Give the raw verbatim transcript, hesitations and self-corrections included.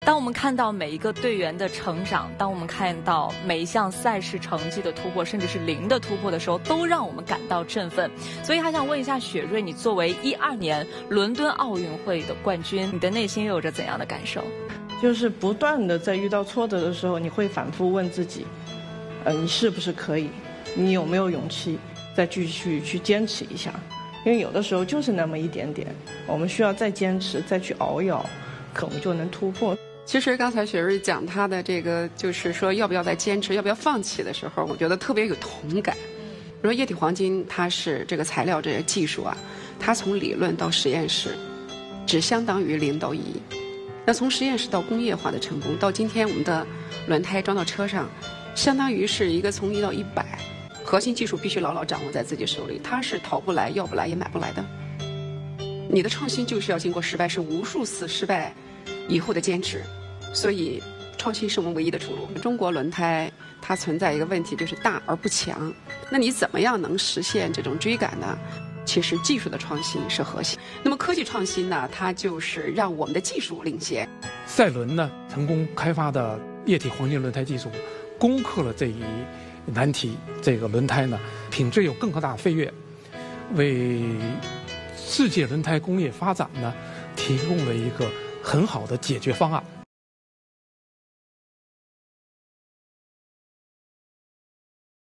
当我们看到每一个队员的成长，当我们看到每一项赛事成绩的突破，甚至是零的突破的时候，都让我们感到振奋。所以还想问一下雪瑞，你作为一二年伦敦奥运会的冠军，你的内心又有着怎样的感受？ 就是不断的在遇到挫折的时候，你会反复问自己，呃，你是不是可以？你有没有勇气再继续去坚持一下？因为有的时候就是那么一点点，我们需要再坚持，再去熬一熬，可能就能突破。 其实刚才雪瑞讲他的这个，就是说要不要再坚持，要不要放弃的时候，我觉得特别有同感。比如说液体黄金，它是这个材料这个技术啊，它从理论到实验室，只相当于零到一。那从实验室到工业化的成功，到今天我们的轮胎装到车上，相当于是一个从一到一百，核心技术必须牢牢掌握在自己手里，它是讨不来、要不来也买不来的。你的创新就是要经过失败，是无数次失败以后的坚持，所以创新是我们唯一的出路。中国轮胎它存在一个问题，就是大而不强。那你怎么样能实现这种追赶呢？其实技术的创新是核心，那么科技创新呢，它就是让我们的技术领先。 赛伦呢成功开发的液体黄金轮胎技术，攻克了这一难题。这个轮胎呢，品质有更大的飞跃，为世界轮胎工业发展呢提供了一个很好的解决方案。